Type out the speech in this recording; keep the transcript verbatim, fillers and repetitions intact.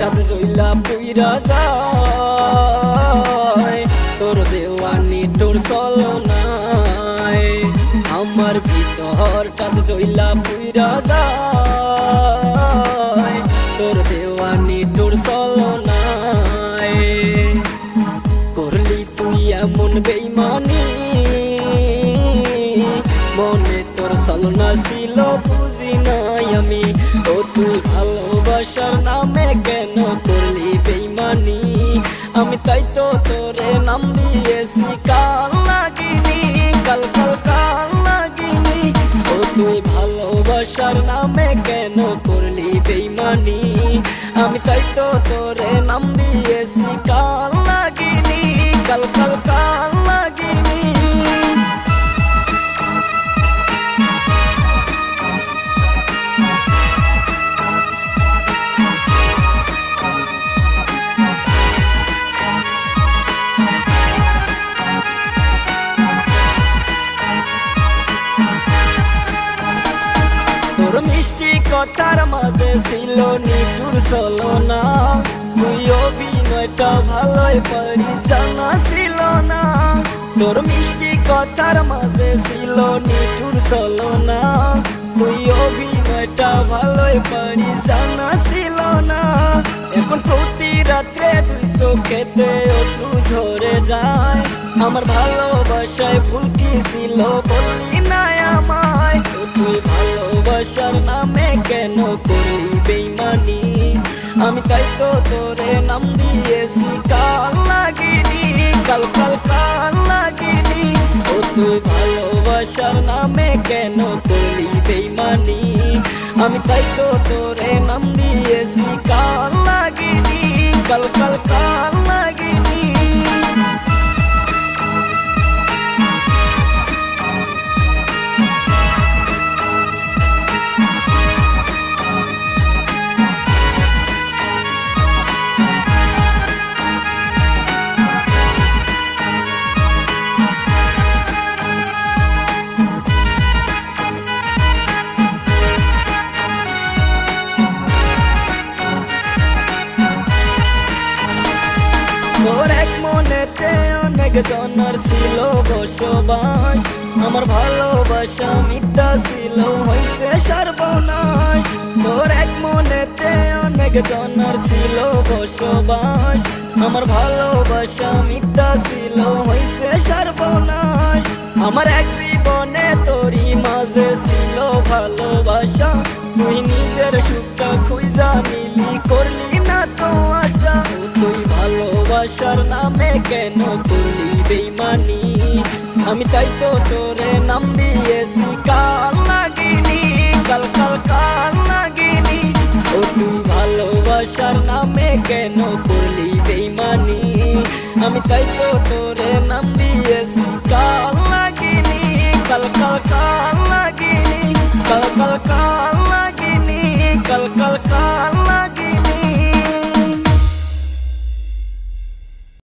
কাজে জইলা পুইরা যায় তোর দেওয়ানি তোর চলনায় আমার ভিতর কাজে জইলা পুইরা যায় তোর দেওয়ানি তোর চলনায় করলি তুই এমন বেইমানি মনে তোর চলনা ছিল বুঝি নাই আমি ও তুই ভালোবাসার নামে কেন করলি বেইমানি আমি তাই তো তোরে নাম দিয়েছি কাল লাগিনি কাল কাল কাল লাগিনি ও তুই ভালোবাসার নামে কেন করলি বেইমানি আমি তাই তো তোরে নাম দিয়েছি কাল লাগিনি কাল কাল কাল লাগিনি তোর মিষ্টি কথার মাঝে ছিল নিঠুর ছলনা তুই অভিনয়টা ভালোই পারি জানা ছিল না তোর মিষ্টি কথার মাঝে ছিল নিঠুর ছলনা তুই অভিনয়টা ভালোই পারি জানা ছিল না এখন প্রতি রাত্রে তুই চোখেতে অশ্রু ঝরে যায় আমার ভালোবাসায় ভুল কি ছিল বললি না আমায় তুই ভালোবাসার নামে কেন করলি বেইমানি আমি তাই তো তোরে নাম দিয়েছি কাল লাগিনি কাল কাল কাল লাগিনি ও তুই ভালোবাসার নামে কেন করলি বেইমানি আমি তাই তো তোরে নাম দিয়েছি কাল লাগিনি কাল কাল কাল লাগিনি তোর এক মনেতে অনেক জনের ছিল বসবাস আমার ভালোবাসা মিথ্যা ছিল হইছে সর্বনাশ তোর এক মনেতে অনেক জনের ছিল বসবাস আমার ভালোবাসা মিথ্যা ছিল হইছে সর্বনাশ আমার এক জীবনে তোরই মাঝে ছিল ভালোবাসা তুই নিজের সুখটা খুঁজা নিলি করলি না তো আশা তুই ভালোবাসার নামে কেন করলি বেইমানি আমি তাই তো তোরে নাম দিয়েছি কাল লাগিনি কাল কাল কাল লাগিনি ও তুই ভালোবাসার নামে কেন করলি বেইমানি আমি তাই তো তোরে